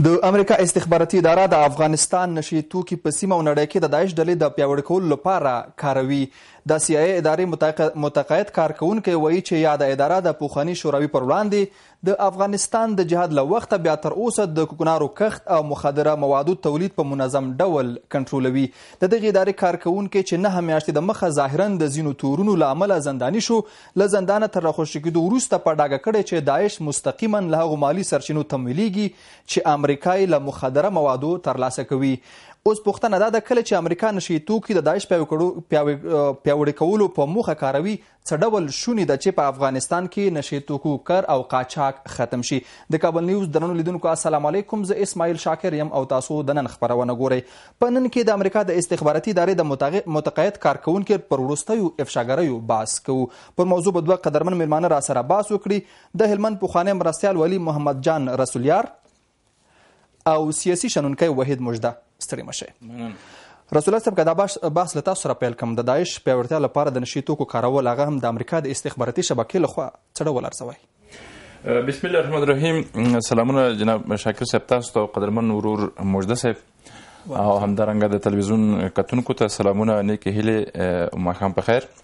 د امریکا استخباراتي اداره د افغانستان نشي توکي په سیمه او نړۍ کې د داعش ډلې د پیاوړي کولو لپاره کاروي. د CIA ادارې متقاعد کارکوونکی وایي چې یاده اداره د پخواني شوروي پر وړاندې د افغانستان د جهاد له وخته بیا تر اوسه د کوکنارو کښت او مخدره موادو تولید په منظم ډول کنټرولوي. د دغې ادارې کارکوونکی چې 9 میاشتې د مخه ظاهرا د ځینو تورونو له امله زنداني شو، له زندانه تر راخوشي کېدو وروسته په ډاګه کړی چې داعش مستقیما له هغو مالي سرچینو تمویلیږي چې امریکا یې له مخدره موادو ترلاسه کوي. اوس پوښتنه دا ده کله چې امریکا نشي توکي د داعش پیاوړي کولو په موخه کاروي، څه ډول شونې ده چې په افغانستان کې نشي توکو کار او قاچاق ختم شي؟ د کابل نیوز درنو لیدونکو السلام علیکم، زه اسماعیل شاکر یم او تاسو د نن خپرونه ګورئ. په نن کې د امریکا د استخباراتي ادارې د متقاعد کارکوونکي پر وروستیو افشاګریو بحث کوو. پر موضوع به 2 قدرمن میلمانه را سره بحث وکړي. د هلمند پخوانی مرستیال ولی محمد جان رسولیار او سیاسي شنونکی وحید مجده. ستړي مشه. رسول الله صاحب که دا بحث له تاسو سره پیل کوم، د داعش پیاوړتیا لپاره د نشي توکو کارول هغه هم د امریکا د استخباراتي شبکې لخوا څه ډول ارزوئ؟ بسم الله الرحمن الرحیم. سلامونه جناب شاکر صاحب، تاسو ته قدرمن ورور مجده صاحب او همدارنګه د تلویزیون کتونکو ته سلامونه، نیکې هیلې، ماښام په خیر.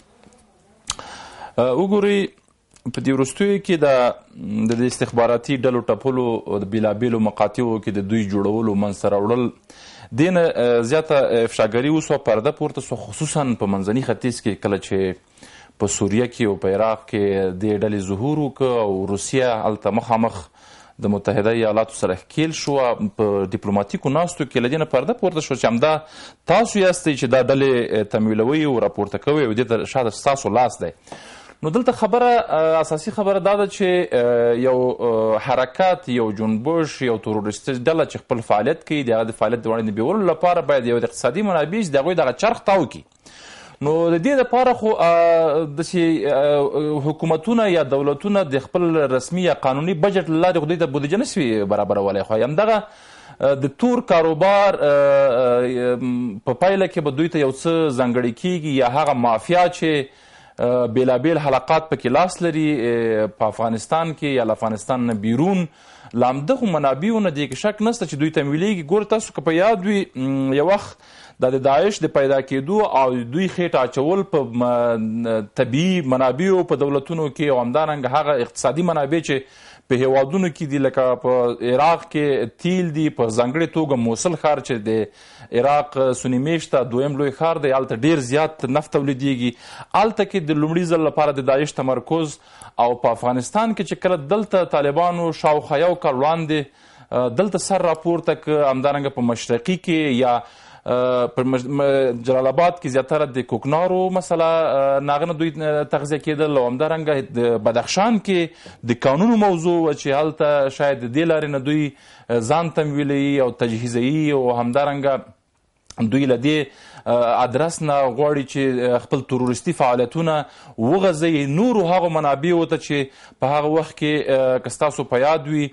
وګورئ په دې وروستیو کې د استخباراتي ډلو ټپلو د بېلابېلو مقاطعو کې د دوی جوړولو منځته راوړل دې نه زیاته افشاګري وسوه، پرده پورته سوه، خصوصا په منځني ختیځ کې کله چې په سوریه کې او په عراق کې دې ډلې ظهور وکړه او روسیه هلته مخامخ د متحده ایالاتو سره ښکېل شوه. په ډیپلوماتیکو ناستو کې له دې نه پرده پورته شوه چې همدا تاسو یاستئ چې دا ډلې تمویلوئ او راپورته کوئ او دې ته شاته ستاسو لاس دی. نو دلته اساسي خبره دا ده چې یو حرکت، یو جنبش، یو تروریستي ډله چې خپل فعالیت کوي، د هغه د فعالیت د وړاندې بیولو لپاره باید یو اقتصادي منابع چې د هغوی دغه چرخ تاو کړي. نو د دې دپاره خو داسې حکومتونه یا دولتونه د خپل رسمي یا قانوني بجټ له لارې خو دوی ته بودیجه نشي برابرولی، خو همدغه د تور کاروبار په پایله کې به دوی ته یو څه ځانګړی کیږي یا هغه مافیا چې بیلابیل حلقات پکې لاس لري په افغانستان کې یا له افغانستان نه بیرون، له همدغو منابعو نه دې کې شک نشته چې دوی تمویلیږي. ګوره تاسو که په یاد وي یو وخت د داعش د پیدا کېدو او دوی خېټه اچول په طبیعي منابعو په دولتونو کې او همدارنګه هغه اقتصادي منابع چې په هیوادونو کې دي، لکه په عراق کې تیل دي، په ځانګړې توګه موصل ښار چې د عراق سني میشته دویم لوی ښار دی، هلته ډېر زیات نفت تولیدیږي. هلته کې د لومړي ځل لپاره د داعش تمرکز، او په افغانستان کې چې کله دلته طالبانو شاوخوا 1 کال وړاندې دلته سر راپورته که، همدارنګه په مشرقي کې یا پر جلال آباد کې زیاتره د کوکنارو مسله ناغه نه دوی تغذیه کېدل، او همدارنګه د بدخشان کې د کانونو موضوع چې هلته شاید د دې لارې نه دوی ځان تمویلوي او تجهیزوي، او همدارنګه دوی له دې ادرس نه غواړي چې خپل تروریستي فعالیتونه وغځوي نورو هغو منابعو ته چې په هغه وخت کې که ستاسو په یاد وي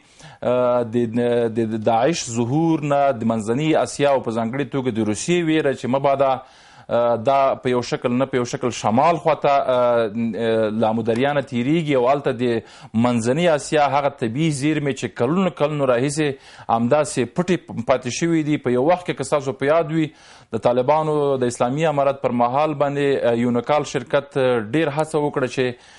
د داعش ظهور نه د منځنۍ اسیا او په ځانګړې توګه د روسیې ویره چې مبادا دا په یو شکل نه په یو شکل شمال خواته له امودریانه تیریږي، او هلته د منځنۍ اسیا هغه طبیعي زیرمې چې کلونو راهیسې همداسې پټې پاتې شوي دي. په یو وخت کې که ستاسو په یاد وي د طالبانو د اسلامي امارت پر مهال باندې یونیکال شرکت ډېر هڅه وکړه چې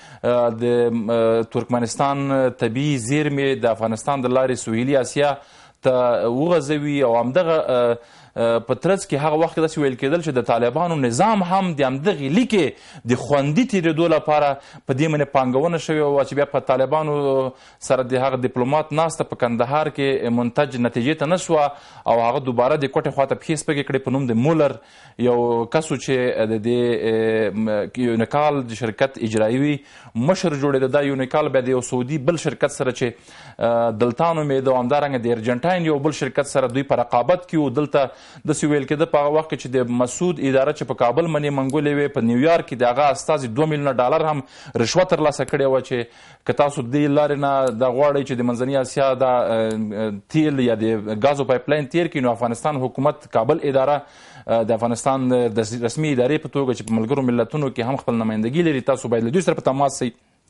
د ترکمنستان طبیعي زیرمې د افغانستان د لارې سویلي اسیا ته وغځوي، او همدغه په ترڅ کې هغه وخت کې داسې ویل کېدل چې د طالبانو نظام هم د همدغې لیکې د خوندي تېرېدو لپاره په دې باندې پانګونه شوې وه چې بیا په طالبانو سره د هغه ډیپلومات ناسته په کندهار کې منتج نتیجې ته نه سوه، او هغه دوباره د کوټې خواته پښې سپکې کړې په نوم د مولر یو کس چې د دې یونیکال د شرکت اجرایوي مشر جوړېده. دا یونیکال بیا د یو سعودي بل شرکت سره چې دلتا نومېده، او همدارنګه د ارجنټاین یو بل شرکت سره دوی په رقابت کې وو. دلته داسې ویل کېده په هغه وخت کې چې د مسعود اداره چې په کابل منې منګولې وې، په نیویارک کې د هغه استازي $2 میلیونه هم رشوت ترلاسه کړې وه چې که تاسو دې لارې نه دا غواړئ چې د منځنۍ اسیا دا تیل یا د ګازو پایپلاین تیر کړي، نو افغانستان حکومت کابل اداره د افغانستان د رسمي ادارې په توګه چې په ملګرو ملتونو کې هم خپل نمایندګي لري، تاسو باید له دوی سره په تماس شئ.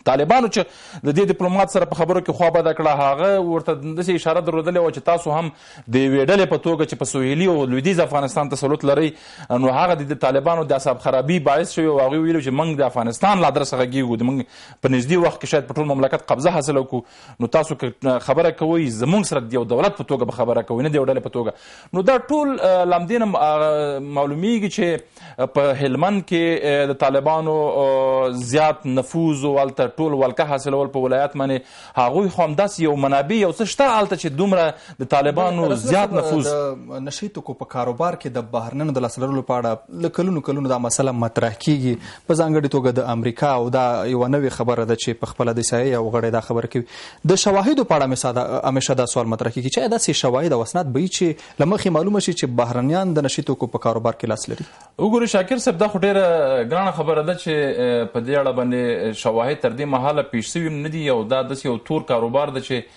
طالبانو چې د دې ډیپلومات سره په خبرو کې خوا بده کړه هغه ورته داسې اشاره درلودلې وه چې تاسو هم د یوې ډلې په توګه چې په سویلي او لویدیځ افغانستان تسلط لرئ نو هغه د طالبانو د اعصاب خرابي باعث شوی او هغوی ویلو چې موږ د افغانستان له ادرسه غږیږو موږ په نږدې وخت کې شاید په ټول مملکت قبضه حاصله کړو نو تاسو که خبره کوئ زموږ سره د یو دولت په توګه به خبره کوئ نه د یو ډلې په توګه نو دا ټول له همدې نه معلومیږي چې په هلمند کې د طالبانو زیات نفوذ او هلته ټول ولکه حاصلول په ولایت باندې هغوی خو همداسې یو منابع یو څه شته هلته چې دومره د طالبانو زیات نفوذ د نشي توکو په کاروبار کې د بهرنیانو د لاسته راوړلو په اړه له کلونو دا مسله مطرح کیږي په ځانګړې توګه د امریکا او دا یوه نوې خبره ده چې په خپله د CIA یو غړی دا خبره کوي د شواهدو په اړه همیشه دا سوال مطرح کیږي چې داسې شواهد او اسناد به وي چې له مخکې معلومه شي چې بهرنیان د نشي توکو په کاروبار کې لاس لري وګورئ شاکر صاحب دا خو ډېره ګرانه خبره ده چې په دې اړه باندې شواهد تر دې مهاله پیش سوي نه دي او دا داسې یو تور کاروبار ده چې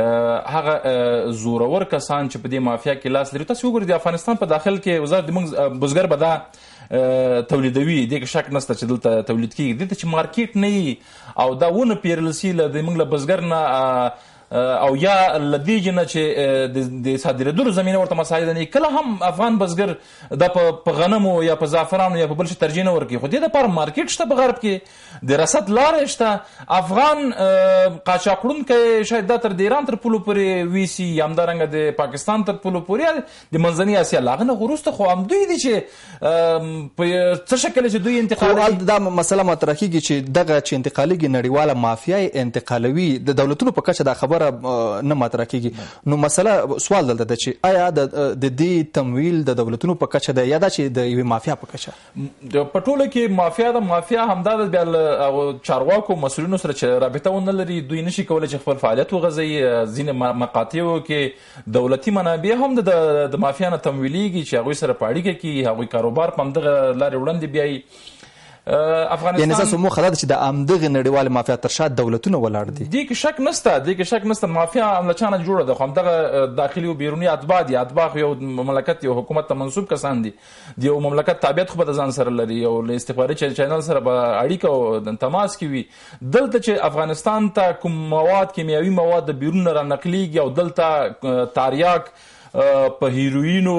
هغه زورور کسان چې په دې مافیا کې لاس لري تاسو وګورئ د افغانستان په داخل کې وزارت موږ بزګر به دا تولیدوي دې کې شک نشته چې دلته تولید کیږي دلته چې مارکیټ نه وي او دا ونه پیرل سي له موږ له بزګر نه او یا له دې جنه چې د صادرېدلو زمینه ورته مساعده نه کله هم افغان بزګر دا په غنمو یا په زعفرانو یا په بل شي ترجیح نه ورکوي خو دې دپاره مارکیټ شته په غرب کې د رسد لارې شته افغان قاچاقړونکی شاید دا تر د ایران تر پولو پورې ویسي یا همدارنګه د پاکستان تر پولو پورې د منځنۍ اسیا له هغه نه وروسته خو همدوی دي چې په څه شکل چې دوی انتقالوي دا مسله مطرح کیږي چې دغه چې انتقالېږي نړیواله مافیا یې انتقالوي د دولتونو په کچه دا خبره نه مطرح کیږي نو مسله سوال دلته ده چې آیا د دې تمویل د دولتونو په کچه ده یا دا چې د یوې مافیا په کچه په ټوله کې مافیا د مافیا همدا د بیا له چارواکو مسؤلینو سره چې رابطه ونه لري دوی نشي کولی چې خپل فعالیت وغځوي ځینې مقاطعو کې دولتي منابع هم د مافیا نه تمویلیږي چې هغوی سره په اړیکه کې هغوی کاروبار په همدغه لارې وړاندې بیایي افغانستان یعنی ستاسو موخه دا ده چې د همدغې نړیوالې مافیا تر شا دولتونه ولاړ دي دې کې شک نشته مافیا هم له چا نه جوړه ده خو همدغه داخلي او بیروني اتباع دي اتباع خو یو مملکت یو حکومت ته منسوب کسان دي د یو مملکت تابعیت خو به د ځان سره لري او له استخباراتي چینل سره به اړیکه او تماس کې وي دلته چې افغانستان ته کوم مواد کیمیاوي مواد د بیرون نه رانقلیږي او دلته تاریاک په هیروینو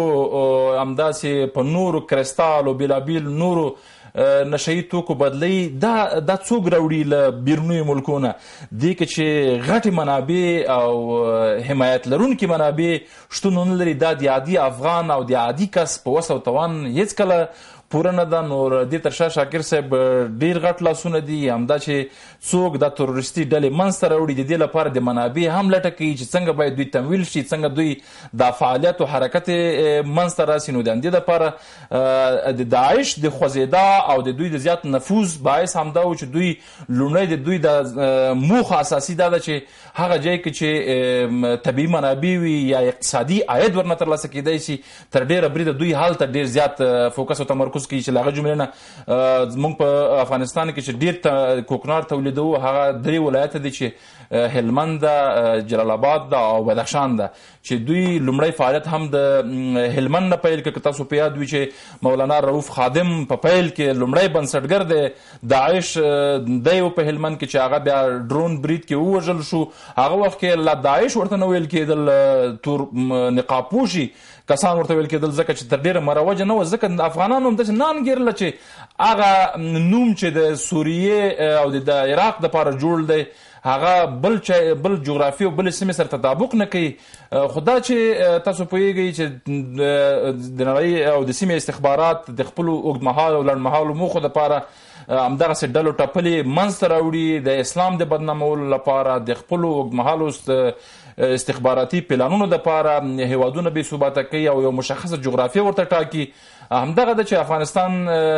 همداسې په نورو کرسټال او بېلابېل نورو نشهیي توکو بدلی دا څوک راوړي له بیرونیو ملکونه دې کې چې غټې منابع او حمایت لرونکي منابع شتون ونه لري دا د عادي افغان او د عادي کس په وس او توان هېڅکله پوره نه ده نور دې تر شا شاکر صاحب ډېر غټ لاسونه دي همدا چې څوک دا تروریستي ډلې منځته راوړي د دې لپاره د منابع هم لټه کوي چې څنګه باید دوی تمویل شي څنګه دوی دا فعالیت او حرکت منځته راسي نو د همدې دپاره د داعش د خوځېدا او د دوی د زیات نفوذ باعث همدا و چې دوی لومړی د دوی د موخه اساسي دا ده چې هغه ځای کې چې طبیعي منابع وي یا اقتصادي عاید ورنه ترلاسه کیدی شي تر ډېره بریده دوی هلته ډېر زیات فوکس او تمرکز کوي چې له هغه جملې نه زموږ په افغانستان کې چې ډېر کوکنار تولیدوو هغه 3 ولایت دي چې هلمند ده جلال آباد ده او بدخشان ده چې دوی لومړی فعالیت هم د هلمند نه پیل کړ که تاسو په یاد وي چې مولانا رؤوف خادم په پیل کې لومړی بنسټګر دی داعش دی په هلمند کې چې هغه بیا ډرون برید کې ووژل شو هغه وخت کې لا داعش ورته نه ویل کېدل تور نقابپوشي کسان ورته ویل کېدل ځکه چې تر ډېره مروجه نه وه ځکه افغانانو هم داسې نان ګیرله چې هغه نوم چې د سوریې او د عراق دپاره جوړ دی هغه بل جغرافي او بل سیمې سره تطابق نه کوي خو دا چې تاسو پوهیږئ چې د نړۍ او د سیمې استخبارات د خپلو اوږدمهالو او لنډمهالو موخو دپاره همدغسې ډلو ټپلې منځته راوړي د اسلام د بدنامولو لپاره د خپلو اوږدمهالو استخباراتي پلانونو دپاره هیوادونه بې ثباته کوي او یو مشخصه جغرافیه ورته ټاکي همدغه ده چې افغانستان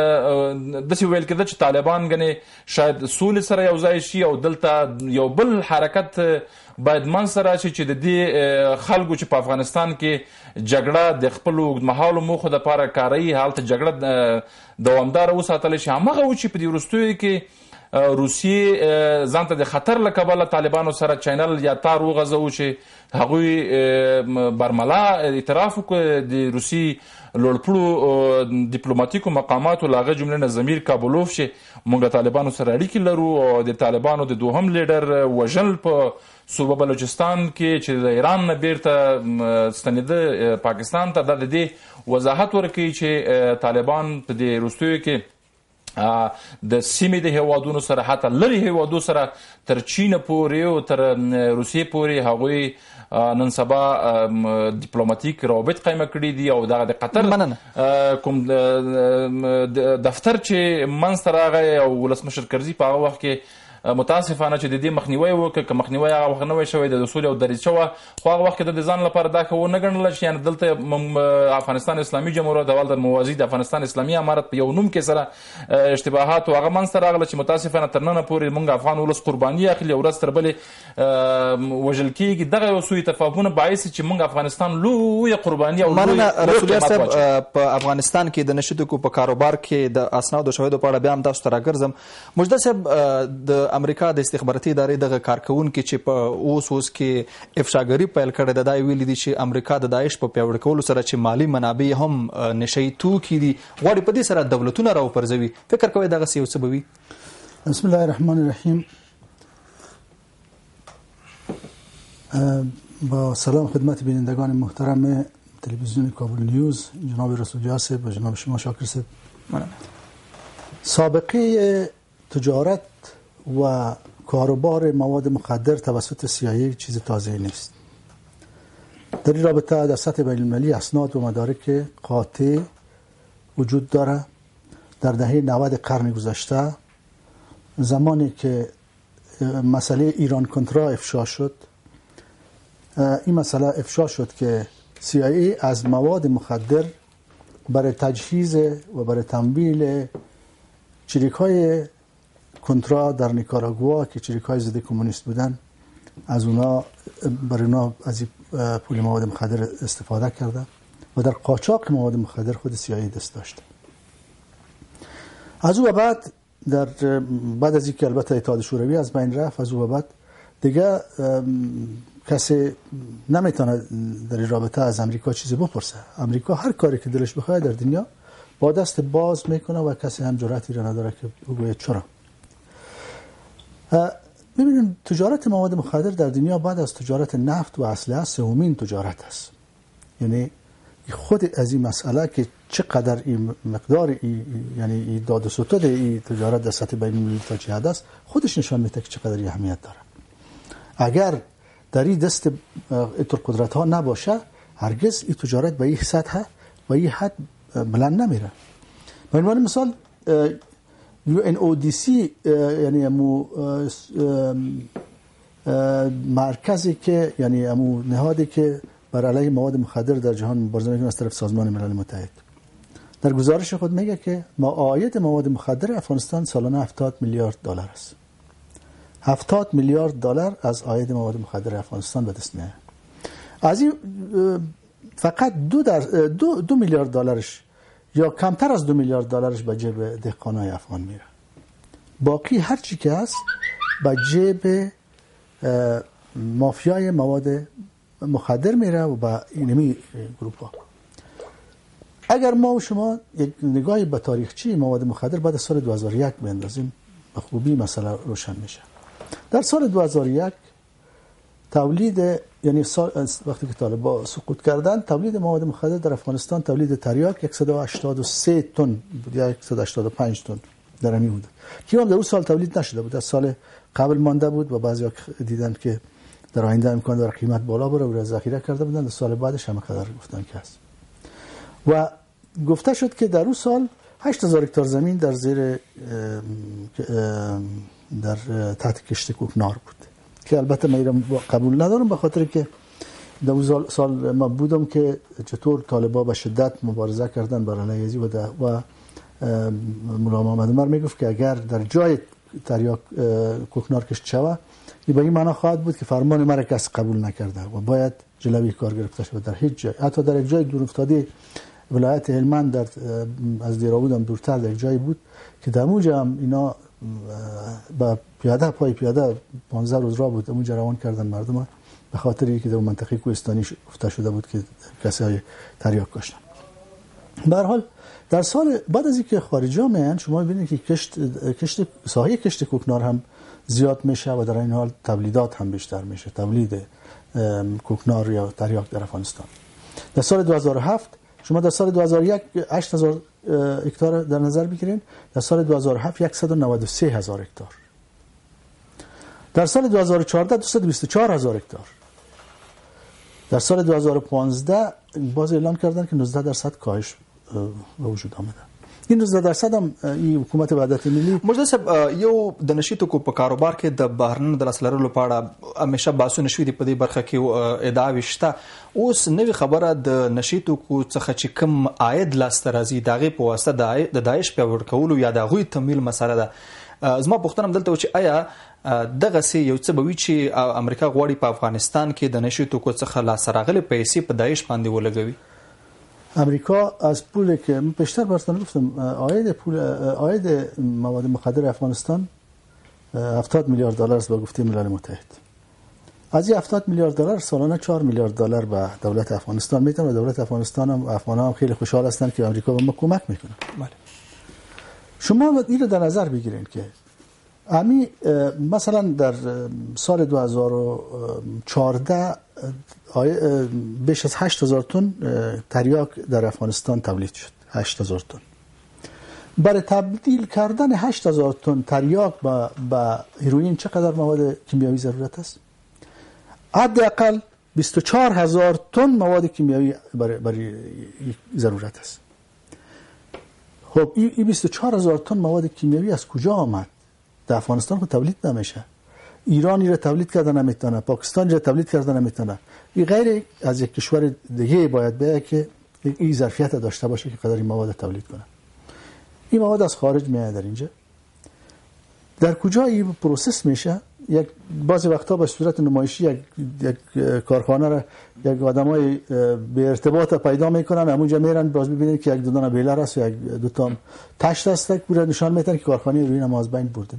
داسې ویل کېده چې طالبان ګنې شاید سولې سره یو ځای شي او دلته یو بل حرکت باید منځته راشي چې د دې خلکو چې په افغانستان کې جګړه د خپلو اوږدمهالو موخو دپاره کاروي هلته جګړه دوامداره وساتلی شي همغه و چې په دې وروستیو کې روسیې ځان ته د خطر له کبله طالبانو سره چینل یا تار وغځوو چې هغوی برملا اعتراف وکړي د روسي لوړپوړو ډیپلوماتیکو مقاماتو له هغه جملې نه ضمیر کابلوف چې موږ طالبانو سره اړیکې لرو او د طالبانو د دوهم لیډر وژل په صوبه بلوچستان کې چې د ایران نه بیرته ستنېده پاکستان ته دا د دې وضاحت ورکوي چې طالبان په دې وروستیو کې د سیمې د هیوادونو سره حتی لرې هیوادو سره تر چین پورې او تر روسیې پورې هغوی نن سبا ډیپلوماتیک روابط قایمه کړي دي او دغه د قطر کوم دفتر چې منځته راغی او ولسمشر کرزي په هغه وخت کې متاسفانه چې د دې مخنیوی وکړه که مخنیوی هغه وخت نه وی شوی د سولې او دریځ شوه خو هغه وخت کې د ځان لپاره دا ښه ونه ګڼله چې یعنې دلته افغانستان اسلامي جمهوریت اول د موازي د افغانستان اسلامي امارت په یو نوم کې سره اشتباهات هغه منځته راغله چې متاسفانه تر ننه پورې موږ افغان ولس قرباني اخلي ورځ تر بلې وژل کېږي دغه یو سوء تفاهمونه باعث چې موږ افغانستان لویه قرباني او مننه رسول الله صاحب په افغانستان کې د نشي توکو په کاروبار کې د اسنادو شواهدو په اړه بیا هم تاسو ته راګرځم مجده صاحب د امریکا د استخباراتي ادارې دغه کارکونکي چې په اوس کې افشاګري پیل کړې ده دا ویلي دي چې امریکا د داعش په پیاوړي کولو سره چې مالی منابع هم نشي توکي دي غواړي په دې سره دولتونه راوپرځوي فکر کوئ دغه څه یو څه به وي بسم الله الرحمن الرحیم با سلام خدمت بینندگان محترم تلویزیون کابل نیوز جناب رسولی صاحب و جناب شما شاکر صاحب سابقه تجارت و کاروبار مواد مخدر توسط CIA چیز تازه نیست. در این رابطه در سطح بین المللی اسناد و مدارک قاطع وجود داره. در دهه 90 قرن گذشته زمانی که مسئله ایران کنترا افشا شد این مسئله افشا شد که CIA از مواد مخدر برای تجهیز و برای تمویل چریک‌های کنترا در نیکاراگوا که چریک‌های ضد کمونیست بودن از اونا برای اونا از پول مواد مخدر استفاده کرده و در قاچاق مواد مخدر خود CIA دست داشته. از او بعد بعد از اینکه البته اتحاد شوروی از بین رفت از او بعد دیگه کسی نمیتونه در این رابطه از امریکا چیزی بپرسه. امریکا هر کاری که دلش بخواد در دنیا با دست باز میکنه و کسی هم جرأتی را نداره که بگوید چرا. ببینید تجارت مواد مخدر در دنیا بعد از تجارت نفت و اسلحه سومین تجارت است. یعنی خود از این مسئله که چقدر این مقدار یعنی داد و ستد این تجارت در سطح بین المللی تا چه حد است خودش نشان میده که چقدر اهمیت داره. اگر در این دست اینطور قدرت ها نباشه هرگز این تجارت به این سطح و این حد بلند نمیره. به عنوان مثال UNODC یعنی مرکزی که یعنی نهادی که بر علیه مواد مخدر در جهان مبارزه میکنه از طرف سازمان ملل متحد در گزارش خود میگه که عاید مواد مخدر افغانستان سالانه 70 میلیارد دلار است. 70 میلیارد دلار از عاید مواد مخدر افغانستان به دست میاد. از این فقط 2 میلیارد دلارش یا کمتر از 2 میلیارد دلارش به جیب دهقانای افغان میره. باقی هر چی که هست به جیب مافیای مواد مخدر میره و به اینمی گروپ ها. اگر ما و شما یک نگاهی به تاریخچه مواد مخدر بعد از سال 2001 بندازیم به خوبی مسئله روشن میشه. در سال 2001 تولید یعنی وقتی که طالبان سقوط کردن تولید مواد مخدر در افغانستان تولید تریاک 183 تن بود یا 185 تن در همین بود که هم در اون سال تولید نشده بود از سال قبل مانده بود و بعضیا دیدن که در آینده امکان داره قیمت بالا بره و ذخیره کرده بودن در سال بعدش هم قدر گفتن که هست و گفته شد که در اون سال 8000 هکتار زمین در زیر در تحت کشت کوکنار بود که البته من قبول ندارم به خاطر که در اون سال ما بودم که چطور طالبان به شدت مبارزه کردن بر علیه ازی و مولا محمد عمر میگفت که اگر در جای تریاک کوکنار کشت شود این به این معنا خواهد بود که فرمان مرا کس قبول نکرده و باید جلوی کار گرفته شود. در هیچ جای حتی در یک جای دور افتاده ولایت هلمند از دیراود هم دورتر در یک جایی بود که در اونجا هم اینا با پیاده پای پیاده 15 روز راه بود اونجا روان کردن مردم به خاطر اینکه در منطقه کوهستانی گفته شده بود که کسای تریاک کشتن. به هر حال در سال بعد از اینکه خارجا میان شما ببینید که ساحه کشت کوکنار هم زیاد میشه و در این حال تولیدات هم بیشتر میشه، تولید کوکنار یا تریاک در افغانستان. در سال 2007 شما در سال 2001 8000 هکتار در نظر بگیرید، در سال 2007 193000 هکتار، در سال 2014 224000 هکتار، در سال 2015 باز اعلام کردن که 19% کاهش وجود آمده. این 19% هم این حکومت وحدت ملی مجدد صاحب یو د نشي توکو په کاروبار کې د بهرنیو د لاسته لرلو په اړه همیشه بحثونه شوي دي په دې برخه کې ادعاوې شته. اوس نوې خبره د نشي توکو څخه چې کوم عاید لاسته راځي د هغې په واسطه د داعش پیاوړي کولو یا د هغوی تمویل مسله ده. زما پوښتنه دلته و چې آیا دغسې یو څه به وي چې امریکا غواړي په افغانستان کې د نشي توکو څخه لاسته راغلې پیسې په داعش باندې ولګوي؟ امریکا از پولی که بیشتر براتون گفتم عاید مواد مخدر افغانستان 70 میلیارد دلار است به گفته ملل متحد. از این 70 میلیارد دلار سالانه 4 میلیارد دلار به دولت افغانستان میتن و دولت افغانستان هم افغان‌ها هم خیلی خوشحال هستند که امریکا به ما کمک میکنه. بله. شما این رو در نظر بگیرید که مثلا در سال 2014 بیش از 8000 تن تریاک در افغانستان تولید شد. 8000 تن. برای تبدیل کردن 8000 تن تریاک به هیروئین چقدر مواد کیمیایی ضرورت است؟ حداقل 24000 تن مواد کیمیایی برای ضرورت است. خب این 24000 تن مواد کیمیایی از کجا آمد؟ در افغانستان خود تولید نمیشه. ایرانی را تولید کردن نمیتونه، پاکستان را تولید کردن نمیتونه. این غیر از یک کشور دیگه باید بگه که این ظرفیت داشته باشه که قدر این مواد تولید کنه. این مواد از خارج میاد در اینجا. در کجا این پروسس میشه؟ یک بعضی وقتا به صورت نمایشی یک کارخانه را یک آدمای به ارتباط پیدا میکنن، همونجا میرن باز ببینید که یک دو دانه بیلر است یا یک دو تا تشت است، پورا نشان میدن که کارخانه هیروئین ما از بین بردیم.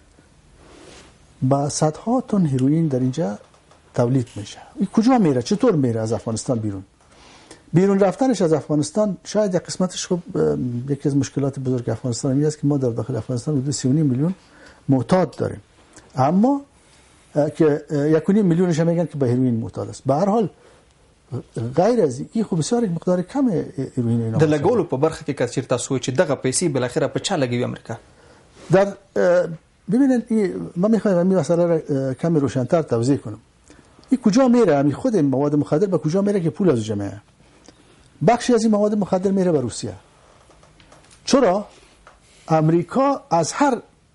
با صدها تن هیروئین در اینجا تولید میشه. این کجا میره؟ چطور میره از افغانستان بیرون؟ بیرون رفتنش از افغانستان شاید یک قسمتش خب یکی از مشکلات بزرگ افغانستان این است که ما در داخل افغانستان حدود 3.5 میلیون معتاد داریم، اما که 1.5 میلیونش میگن که به هیروئین معتاد است. به هر حال غیر از این خو بسیار مقدار کم هیروئین اینا د لګولو په برخه کې کچیر تاسو چې دغه پیسې بل اخره په چا لګوي امریکا؟ در ببینید ما میخوایم این مسئله را کمی روشن‌تر توضیح کنم. این کجا میره؟ همین خود مواد مخدر به کجا میره که پول از جمعه؟ بخشی از این مواد مخدر میره به روسیه. چرا؟ امریکا از هر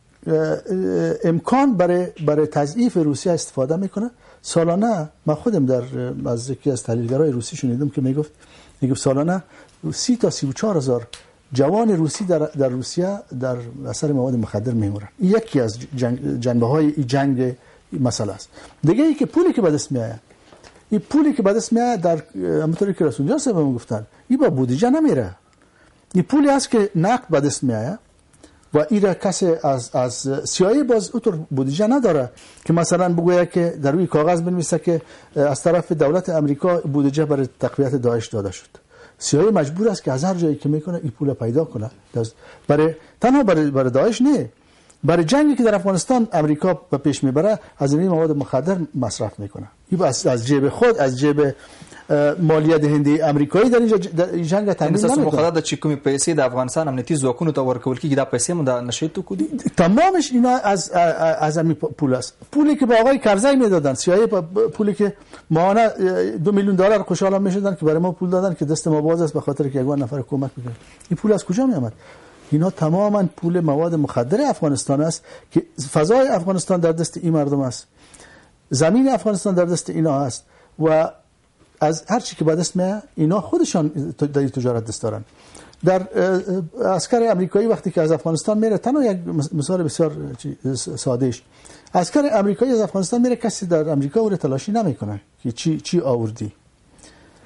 امکان برای تضعیف روسیه استفاده میکنه. سالانه من خودم از یکی از تحلیلگرای روسی شنیدم که میگفت سالانه 30 تا 34 هزار جوان روسی در روسیه در اثر مواد مخدر میمورن. یکی از جنبه های جنگ مسئله است. دیگه ای که پولی که به دست میاد، این پولی که به دست میاد در همونطوری که رسول جان صاحب گفتن این با بودجه نمیره. این پولی است که نقد به دست میاد و این را کسی از سیایی باز اونطور بودجه نداره که مثلا بگوید که در روی کاغذ بنویسه که از طرف دولت امریکا بودجه برای تقویت داعش داده شد. سیایی مجبور است که از هر جایی که میکنه این پول پیدا کنه. تنها برای داعش نه، برای جنگی که در افغانستان امریکا به پیش میبره از این مواد مخدر مصرف میکنه. این از جیب خود، از جیب مالیه دهنده امریکایی در این جنگ تامین نمیکنه. مخدر د چې کومې پیسې د افغانستان امنیتي ځواکونو ته ورکول کیږي دا پیسې مو د نشي توکو دي. تمامش اینا از همین پول است. پولی که به آقای کرزی میدادن، سیایی پولی که ماهانه 2 میلیون دلار خوشحال میشدن که برای ما پول دادن که دست ما باز است به خاطر که یگان نفر کمک میکنه. این پول از کجا میآمد؟ اینا تماما پول مواد مخدر افغانستان است که فضای افغانستان در دست این مردم است، زمین افغانستان در دست اینا است و از هر چی که به دست میاد اینا خودشان در تجارت دست دارن. در عسکر امریکایی وقتی که از افغانستان میره، تنها یک مثال بسیار سادهش، عسکر امریکایی از افغانستان میره کسی در امریکا او رو تلاشی نمیکنه که چی آوردی.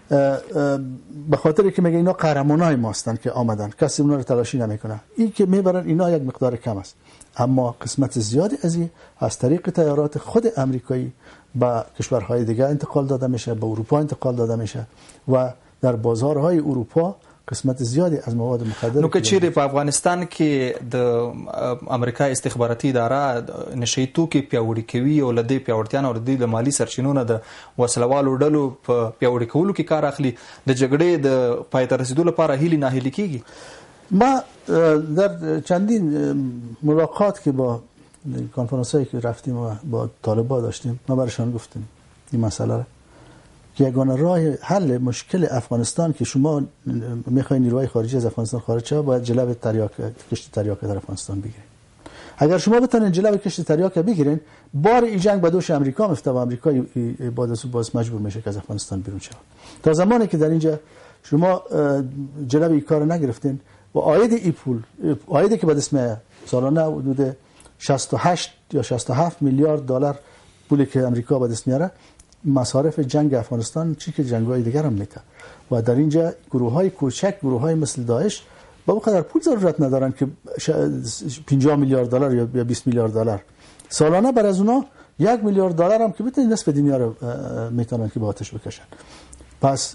به خاطر که میگه اینا قهرمانای ماستن که آمدن، کسی اونا رو تلاشی نمیکنه. این که میبرن اینا یک مقدار کم است، اما قسمت زیادی از این از طریق تیارات خود امریکایی به کشورهای دیگه انتقال داده میشه، به اروپا انتقال داده میشه و در بازارهای اروپا قسمت زیادی از مواد مخدر. نو که چیرې په افغانستان کې د امریکا استخباراتي اداره نشهیي توکي پیاوړي کوي او له دې پیاوړتیا نه او د مالي سرچینو نه د وسلوالو ډلو په پیاوړي کولو کې کار اخلي، د جګړې د پای ته رسیدو لپاره هیلې ناهیلې کیږي. ما در چندین ملاقات که با کنفرانسایی که رفتیم و با طالبان داشتیم، ما برشان گفتیم این مسئله را که یگانه راه حل مشکل افغانستان که شما میخواین نیروهای خارجی از افغانستان خارج شه، باید جلب کشت تریاک در افغانستان بگیرین. اگر شما بتونین جلب کشت تریاک بگیرین، بار این جنگ به دوش امریکا میفته و امریکا باز مجبور میشه که از افغانستان بیرون شه. تا زمانی که در اینجا شما جلب این کار نگرفتین و عاید این پول، عایدی که به اسم سالانه حدود 68 یا 67 میلیارد دلار پولی که امریکا به دست میاره، مصارف جنگ افغانستان چی که جنگ‌های دیگر هم میده و در اینجا گروه‌های کوچک، گروه‌های مثل داعش با بقدر پول ضرورت ندارن که 50 میلیارد دلار یا 20 میلیارد دلار سالانه بر از اونا 1 میلیارد دلار هم که بتونن نصف دنیا رو میتونن که با آتش بکشن. پس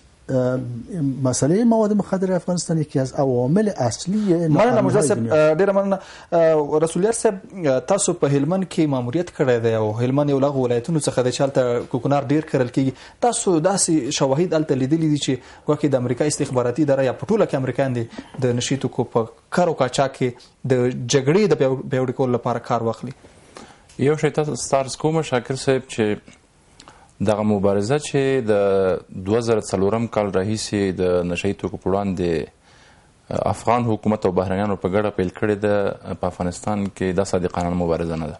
مسئله مواد مخدر افغانستان یکی از عوامل اصلی مننه مجاز صاحب، ډیره مننه. رسول یار صاحب، تاسو په هلمند کې ماموریت کړی دی او هلمند یو له ولایتونو څخه دی چې هلته کوکنار ډیر کرل کیږي. تاسو داسې شواهد هلته لیدلي دي چې ګواکې د امریکا استخباراتي اداره یا په ټوله کې امریکایان دي د نشي توکو په کار او قاچاق کې د جګړې د پیاوړي کولو لپاره کار واخلي؟ یو شی تاسو ستارز کوم شاکر صاحب چې دغه مبارزه چې د 2004 کال راهیسې د نشهیي توکو په وړاندې افغان حکومت او بهرنیانو په ګډه پیل کړې ده په افغانستان کې، دا صادقانه مبارزه نه ده.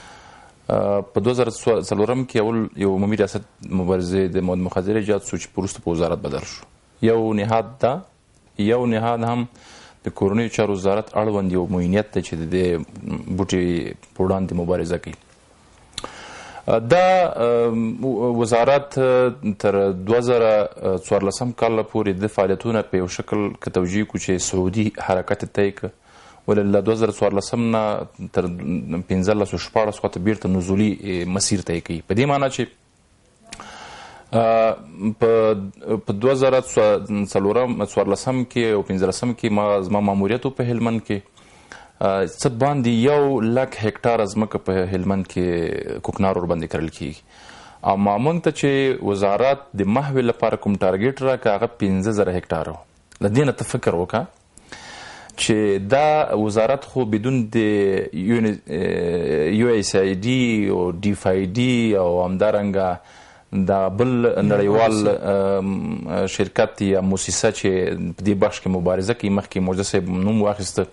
په 2004 کې یو عمومي ریاست مبارزې د مواد مخدر ایجاد شو چې وروسته په وزارت بدل شو. یو نهاد ده، یو نهاد هم د کورنیو چارو وزارت اړوند یو معینیت دی چې د دې بوټي په وړاندې مبارزه کوي. دا وزارت تر 2014 کال پورې د فعالیتونه په یو شکل که توجیه کو چې سعودي حرکت طی که، ولې له 2014 نه تر 15-16 خواته بیرته نزولي مسیر طی کوي. په دې معنی چې په 2014 کې او 15 کې زما ماموریت په هلمند کې څه باندې 100,000 هکټار ځمکه په هلمند کې کوکنار ورباندې کرل کیږي. او موږ ته چې وزارت د محو لپاره کوم ټارګټ راکړ هغه 15,000 هکټار و. له دې نه ته فکر وکړه چې دا وزارت خو بدون د USAID او DFID او همدارنګه دا بل نړیوال شرکت یا مؤسسه چې په دې بخش کې مبارزه کوي، مخکې موجوده صاحب نوم واخیسته،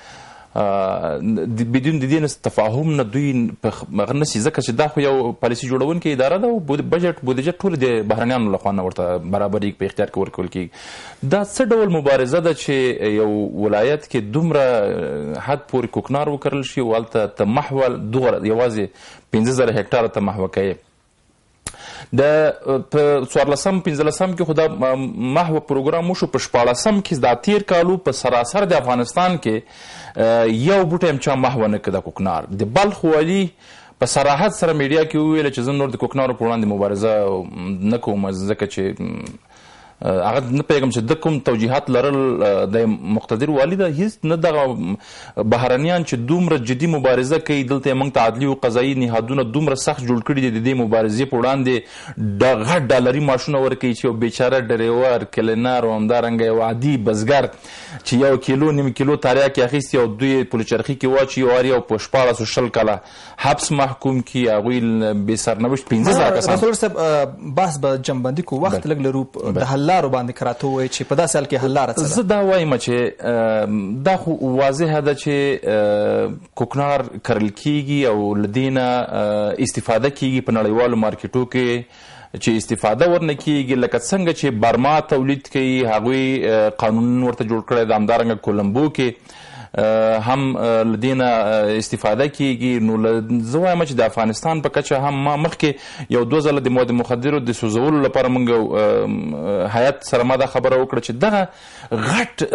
بدون د دې تفاهم نه دوی هغه نشي، ځکه چې دا خو یو پالیسي جوړونکې اداره ده او بودیجه ټول د بهرنیانو لخوا نه ورته برابري په اختیار کې ورکول کېږي. دا څه ډول مبارزه ده چې یو ولایت کې دومره حد پورې کوکنار وکرل شي او هلته ته محو یوازې 15,000 هکټاره ته محوه کوي. د په 14-15 کې خو دا محو پروګرام وشو. په 14 کې دا تیر کالو په سراسر د افغانستان کې یو بوټی هم چا محو نه کړ د کوکنار. د بلخ والي په صراحت سره میډیا کې وویل چې زه نور د کوکنارو په وړاندې مبارزه نه کوم، ځکه چې هغه نه پوهېږم چې د کوم توجیهات لرل د مقتدر والي ده. هیڅ نه دغه بهرنیان چې دومره جدي مبارزه کوي، دلته یې موږ ته عدلي او قضایي نهادونه دومره سخت جوړ کړي دي د دې مبارزې په وړاندې غټ ډالري معاشونه ورکوي چې یو بیچاره ډریور، کلینر او همدارنګه یو عادي بزګر چې 1 کیلو نیم کیلو تریاک اخیستي او دوی پلچرخي کې واچي او یو په 14 کاله حبس محکوم کړي، هغوی بې سرنوشت 15,000 کسان. رسول صاحب، بحث به جنببندي کو، وخت لږ لرو، د حل لارو باندې کراته وایي چې په داسې حال کې حل لاره څه ده؟ زه دا وایم چې دا خو واضحه ده چې کوکنار کرل کیږي او له دې نه استفاده کیږي په نړیوالو مارکیټو کې، چې استفاده ورنه کیږي. لکه څنګه چې برما تولید کوي، هغوی قانون ورته جوړ کړی د همدارنګه کولمبو کې هم له دې نه استفاده کیږي. نو زه وایم چې د افغانستان په کچه هم ما مخکې یو 2 ځله د مواد مخدرو د سوځولو لپاره موږ هیات سره ما دا خبره وکړه چې دغه غټ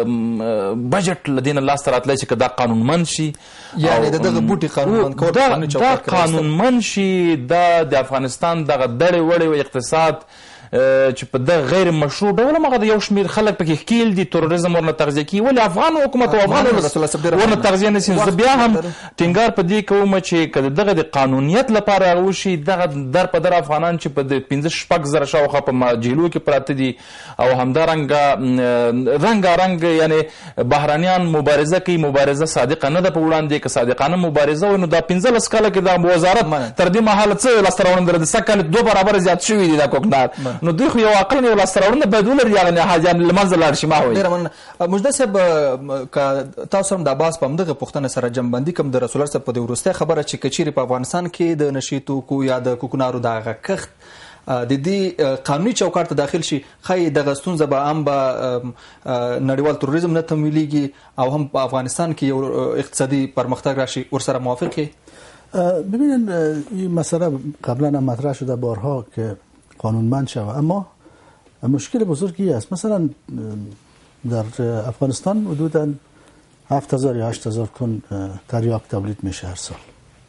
بجټ له دې نه لاسته راتلی چې که دا قانونمند شي، یعنې د دغه بوټي قانونمند کول دا قانونمند شي، دا د افغانستان دغه دړې وړې اقتصاد چې په دغه غیر مشروع ډول هغه د یو شمېر خلک پکې ښکیل دي، تروریزم ورنه تغذیه کوي. ولې افغان حکومت او افغان ورنه تغذیه نه شي؟ زه بیا هم ټینګار په دې کوم چې که دغه د قانونیت لپاره وشي، دغه در په در افغانان چې په 15-16 زره شاوخوا په جیلو کې پراته دي او همدارنګه رنګارنګ یعنې بهرانیان مبارزه کوي، مبارزه صادقه نه ده په وړاندې. که صادقانه مبارزه وي نو دا 15 کاله کې دا وزارت تر دې مهاله څه لاسته راوړنه لري؟ د سږ کال 2 برابره زیات شوي دي دا کوکنار. نو دوی خو یو عقل یو لاسته راوړنه باید ولري، هغه حاجیان له منځه لاړ شي. ما وایي ډېره مننه مجده صاحب، که تاسو هم د عباس په همدغه پوښتنه سره جمعبندي کوم د رسول الله صاحب په دې وروستۍ خبره چې که چیرې په افغانستان کې د نشې توکو یا د کوکنارو دغه کښت د دې قانوني چوکاټ ته داخل شي، ښایي دغه ستونزه به هم به نړیوال تروریزم نه تمویلیږي او هم په افغانستان کې یو اقتصادي پرمختګ راشي. ورسره موافق یې؟ ببینید این مسئله قبلا هم مطرح شده بارها که قانونمند شود، اما مشکل بزرگی است. مثلا در افغانستان حدوداً 7000 یا 8000 تن تریاک تولید میشه هر سال.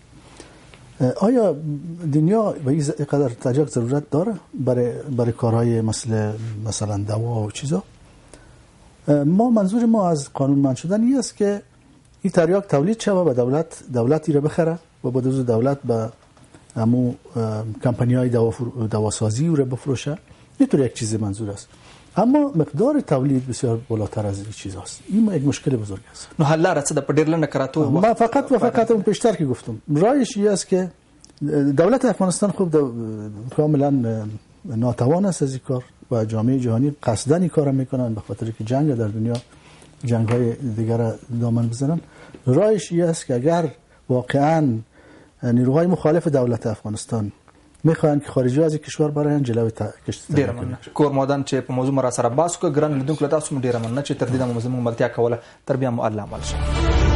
آیا دنیا به این قدر تریاک ضرورت داره برای کارهای مثلا دوا و چیزا؟ ما منظور ما از قانونمند شدن این است که این تریاک تولید شود و دولتی را بخره و با دولت به همو کمپانی‌های دواسازی رو بفروشه. اینطور یک چیز منظور است، اما مقدار تولید بسیار بالاتر از این چیز است. این یک مشکل بزرگ است. نو حل لاره څه ده؟ په ډېر لنډه کراتو ما فقط اون پیشتر که گفتم رایش این است که دولت افغانستان خوب کاملا ناتوان است از این کار و جامعه جهانی قصداً این کار میکنن به خاطر که جنگ در دنیا، جنگ‌های دیگر دامن بزنن. رایش این است که اگر واقعاً نیروهای مخالف دولت افغانستان میخوان که خارجی از کشور براین جلوی کشتن. ډیره مننه کورمادان چې په موضوع مرا سره باسو که ګران لیدونکو له تاسو ډیره مننه چې تر دې د موضوع ملتیا کوله. تر بیا مو الله مل شه.